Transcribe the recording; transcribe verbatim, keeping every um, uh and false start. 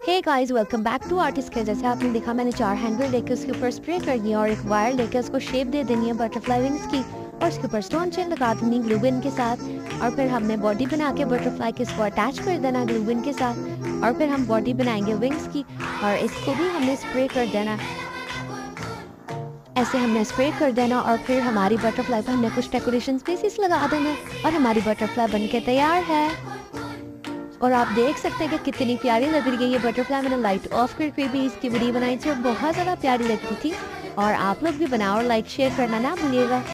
Hey guys, welcome back to artist के। जैसे आपने देखा, मैंने चार हैंगर लेके उसके ऊपर स्प्रे कर दिया और एक वायर लेके उसको शेप दे देनी है बटरफ्लाई विंग्स की, और उसके ऊपर स्टोन चेन लगा देनी ग्लू गन के साथ। और फिर हमने बॉडी बना के बटरफ्लाई के इसको अटैच कर देना ग्लू गन के साथ, और फिर हम बॉडी बनाएंगे विंग्स की, और इसको भी हमने स्प्रे कर देना। ऐसे हमने स्प्रे कर देना और फिर हमारी बटरफ्लाई पर हमने कुछ डेकोरेशन स्पेसिस लगा देना और हमारी बटरफ्लाई बनके तैयार है। और आप देख सकते हैं कि कितनी प्यारी लग रही है ये बटरफ्लाई। मैंने लाइट ऑफ करके भी इसकी वीडियो बनाई थी और बहुत ज़्यादा प्यारी लगती थी। और आप लोग भी बनाओ और लाइक शेयर करना ना भूलिएगा।